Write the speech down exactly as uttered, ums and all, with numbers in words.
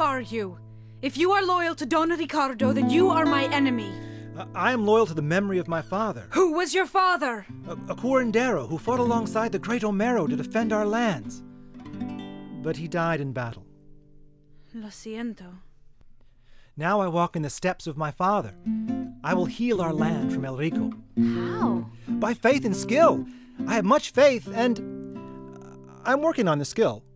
are you? If you are loyal to Don Ricardo, then you are my enemy. I am loyal to the memory of my father. Who was your father? A, a curandero who fought alongside the great Homero to defend our lands. But he died in battle. Lo siento. Now I walk in the steps of my father. I will heal our land from El Rico. How? By faith and skill. I have much faith, and I'm working on the skill.